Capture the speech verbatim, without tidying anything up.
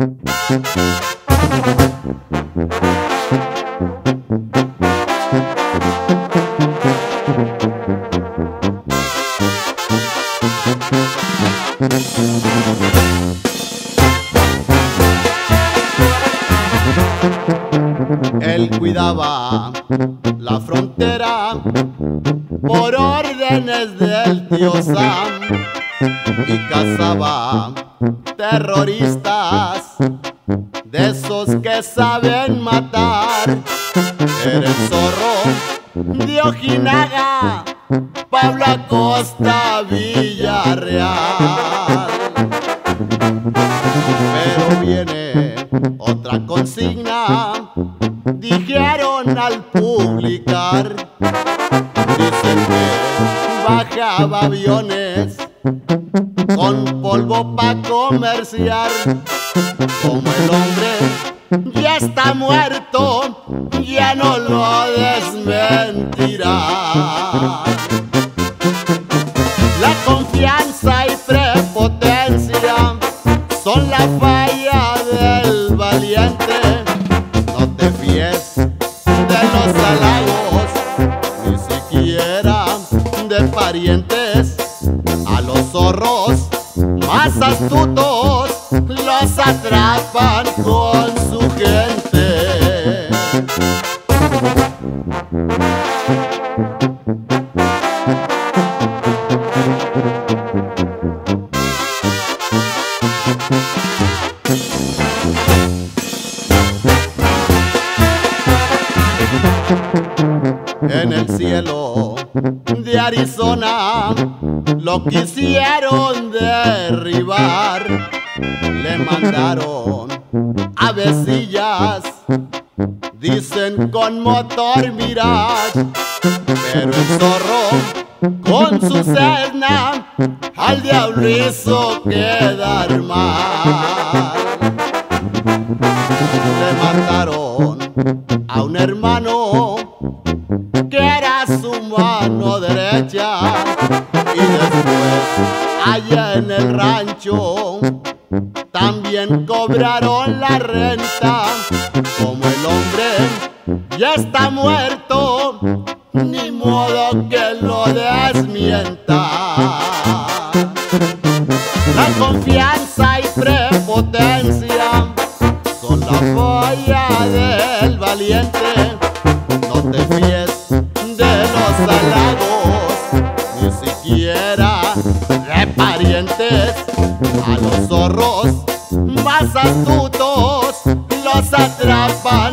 Él cuidaba la frontera por órdenes del tío Sam y cazaba terroristas, de esos que saben matar. Era el zorro de Ojinaga, Pablo Acosta Villarreal. Pero viene otra consigna, dijeron al publicar. Dicen que bajaba aviones con polvo pa' comerciar. Como el hombre ya está muerto, ya no lo desmentirá. La confianza y prepotencia son la falla del valiente. No te fíes de los halagos, ni siquiera de parientes. A los zorros más astutos los atrapan con su gente. En el cielo de Arizona lo quisieron derribar. Le mandaron avecillas, dicen con motor Mirage. Pero el zorro con su Cessna al diablo hizo quedar mal. Le mataron a un hermano que era su mano derecha, y después allá en el rancho también cobraron la renta. Como el hombre ya está muerto, ni modo que lo desmienta. La confianza y prepotencia son la falla del valiente. No te fíes de los halagos, ni siquiera de parientes. A los zorros más astutos los atrapan